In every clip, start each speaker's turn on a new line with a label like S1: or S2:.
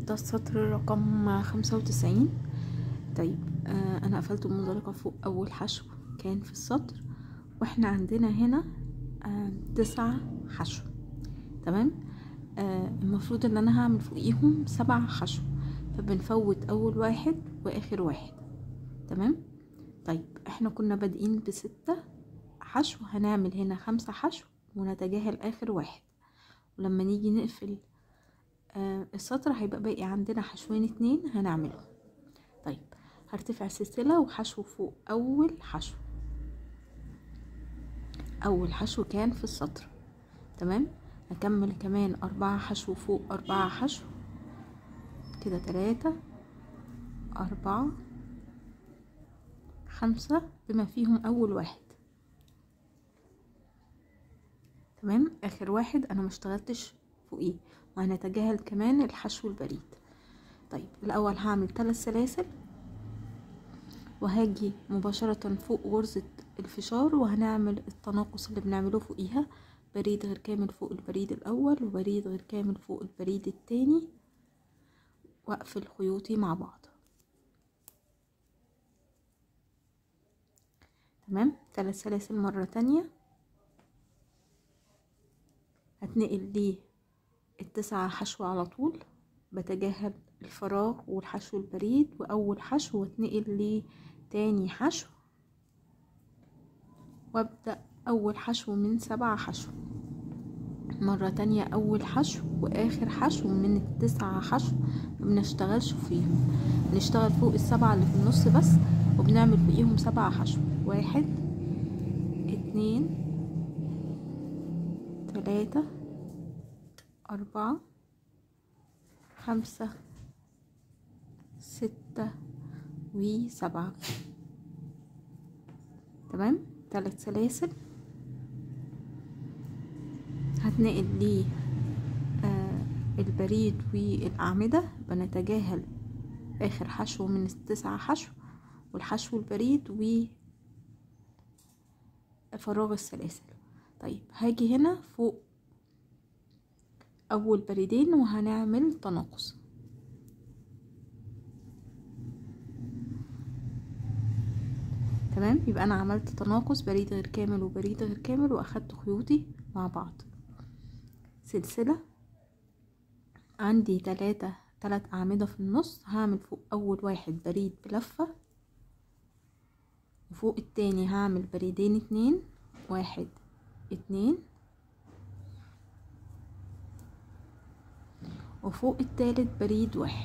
S1: ده السطر رقم 95. طيب انا قفلت المنزلقة فوق اول حشو كان في السطر، واحنا عندنا هنا 9 حشو. تمام. المفروض ان انا هعمل فوقيهم 7 حشو، فبنفوت اول واحد واخر واحد. تمام. طيب احنا كنا بادئين ب6 حشو، هنعمل هنا 5 حشو ونتجاهل اخر واحد، ولما نيجي نقفل السطر هيبقى باقي عندنا حشوين 2 هنعملهم. طيب هرتفع سلسلة وحشو فوق اول حشو. اول حشو كان في السطر. تمام. هكمل كمان 4 حشو فوق 4 حشو كده، 3 4 5 بما فيهم اول واحد. تمام. اخر واحد انا مشتغلتش فوقيه، وهنتجاهل كمان الحشو البريد. طيب الاول هعمل 3 سلاسل، وهاجي مباشرة فوق غرزة الفشار وهنعمل التناقص اللي بنعمله فوقيها، بريد غير كامل فوق البريد الاول وبريد غير كامل فوق البريد التاني، واقفل خيوطي مع بعض. تمام. 3 سلاسل مرة تانية، هتنقل لي ال9 حشو على طول، بتجاهل الفراغ والحشو البريد واول حشو، واتنقل لي تاني حشو، وابدأ اول حشو من 7 حشو مرة تانية. اول حشو واخر حشو من ال9 حشو مبنشتغلش فيهم، بنشتغل فوق ال7 اللي في النص بس، وبنعمل فوقيهم 7 حشو. 1 2 3 4 5 6 و7. تمام. 3 سلاسل، هتنقل لي البريد والأعمدة، بنتجاهل آخر حشو من ال9 حشو والحشو البريد وفراغ السلاسل. طيب هاجي هنا فوق أول بريدين وهنعمل تناقص. تمام. يبقى أنا عملت تناقص بريد غير كامل وبريد غير كامل، وأخدت خيوطي مع بعض. سلسلة، عندي 3 أعمدة في النص، هعمل فوق أول واحد بريد بلفة، وفوق التاني هعمل بريدين 2 1 2، وفوق التالت بريد 1.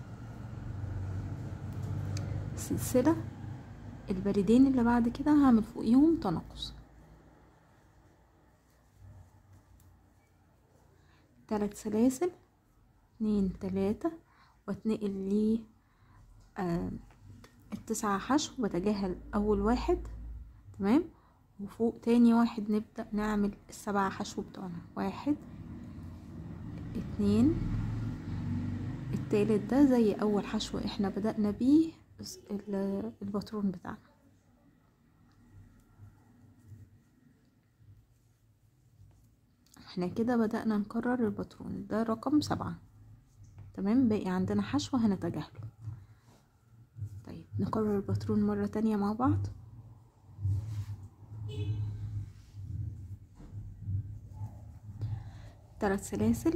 S1: سلسلة، البريدين اللي بعد كده هعمل فوقيهم تناقص. 3 سلاسل 2 3، واتنقل لي ال9 حشو، بتجاهل اول واحد. تمام. وفوق تاني واحد نبدأ نعمل ال7 حشو بتوعنا. 1 2، التالت ده زي اول حشو احنا بدأنا بيه الباترون بتاعنا. احنا كده بدأنا نكرر الباترون ده رقم 7. تمام. باقي عندنا حشو هنتجاهله. طيب نكرر الباترون مرة تانية مع بعض. ثلاث سلاسل،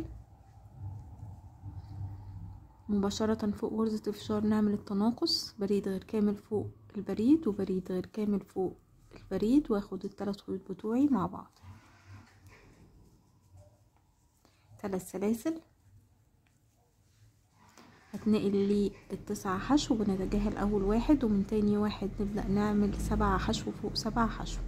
S1: مباشرة فوق غرزة الفشار نعمل التناقص، بريد غير كامل فوق البريد وبريد غير كامل فوق البريد، واخد ال3 خيوط بتوعي مع بعض. 3 سلاسل، هتنقل لي ال9 حشو، بنتجاهل اول واحد، ومن تاني واحد نبدأ نعمل 7 حشو فوق 7 حشو.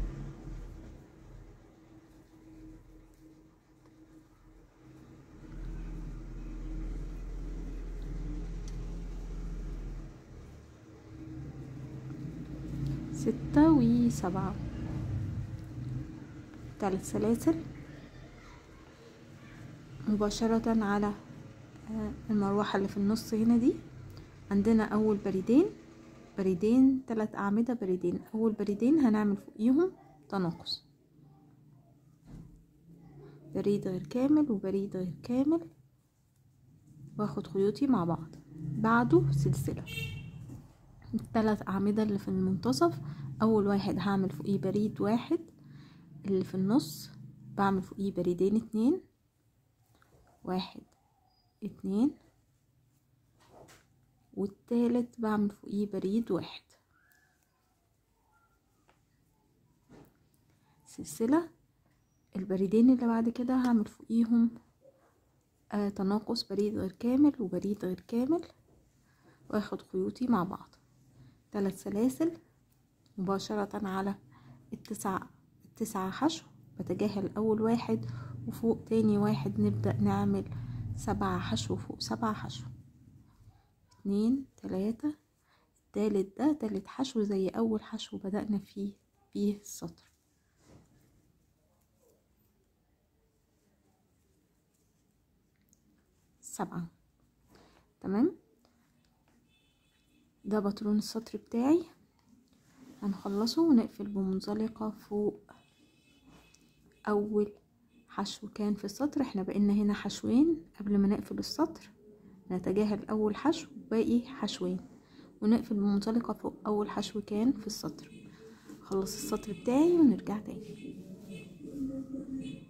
S1: ستة و7. 3 سلاسل، مباشرة على المروحة اللي في النص هنا دي، عندنا اول بريدين 3 أعمدة بريدين، اول بريدين هنعمل فوقيهم تناقص، بريد غير كامل وبريد غير كامل، واخد خيوطي مع بعض. بعده سلسلة. الثلاث أعمدة اللي في المنتصف، أول واحد هعمل فوقيه بريد واحد، اللي في النص بعمل فوقيه بريدين اتنين، واحد اتنين، والتالت بعمل فوقيه بريد واحد، سلسلة. البريدين اللي بعد كده هعمل فوقيهم تناقص، بريد غير كامل وبريد غير كامل، واخد خيوطي مع بعض. 3 سلاسل مباشرة على التسعة حشو. بتجاهل اول واحد وفوق تاني واحد نبدأ نعمل 7 حشو فوق 7 حشو، 2 3. التالت ده تالت حشو زي اول حشو بدأنا فيه السطر. 7. تمام. ده باترون السطر بتاعي، هنخلصه ونقفل بمنزلقة فوق اول حشو كان في السطر. احنا بقينا هنا حشوين قبل ما نقفل السطر، نتجاهل اول حشو باقي حشوين ونقفل بمنزلقة فوق اول حشو كان في السطر. خلص السطر بتاعي ونرجع تاني.